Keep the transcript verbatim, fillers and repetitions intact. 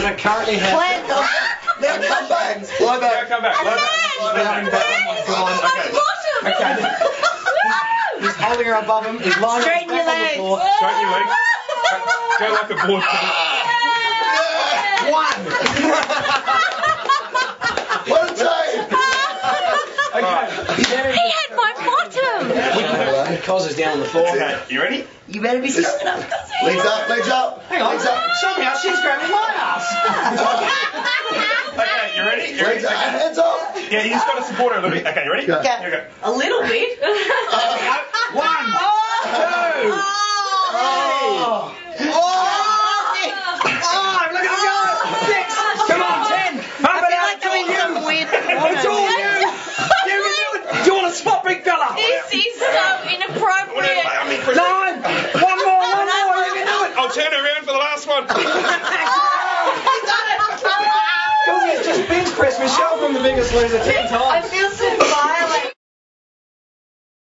I currently have... Now come back. Lie back. Come back. Lie back. Lie back. Okay. Okay. He's holding her above him. He's lying Straighten your back on the legs. floor. Straighten your legs. Go like a board. One. What a time. Okay. He had my bottom. Because it's down on the floor. Okay. You ready? You better be strong enough. Legs up, legs up. Hang on. Legs up. Somehow she's grabbing my ass. Okay. You ready? You ready? Legs up. Hands up. Yeah, you just got to support her a little bit. Okay. You ready? Okay. Here we go. A little bit. One. Two. Oh. Five. Look at him go. Six. Come on. Ten. Pump it out. It's all you. It's all you. You can do it. Do you want to spot, big fella? This is so inappropriate. Nine. One more. One more. You can do it. I'll turn her around for the last one. Because he's just bench pressed Michelle from The Biggest Loser ten I times. feel so